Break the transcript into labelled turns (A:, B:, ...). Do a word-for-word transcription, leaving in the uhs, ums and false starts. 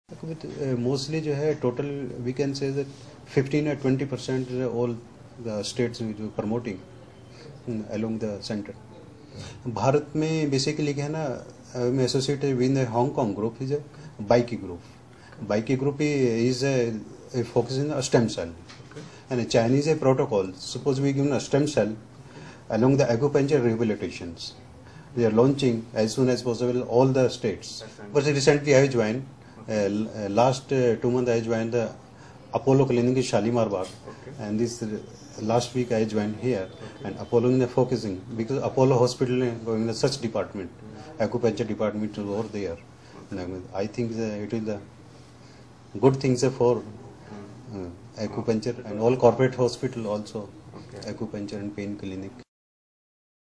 A: Mostly जो है total we can say that fifteen or twenty percent all the states जो promoting along the centre. Bharat में basically क्या है ना, मैं associated with Hong Kong group is a बाइकी ग्रुप. बाइकी group is a focus in a stem cell, and a Chinese a protocol. Suppose we give a stem cell along the acupuncture rehabilitations. They are launching as soon as possible all the states. But recently I joined. Uh, last uh, two months I joined the Apollo Clinic in Shalimar Bagh, okay. And this uh, last week I joined here, okay. And Apollo is focusing because Apollo Hospital is going to such department, mm-hmm. Acupuncture department is over there. Okay. I think the, it is the good things for uh, acupuncture, and all corporate hospital also, okay. Acupuncture and pain clinic.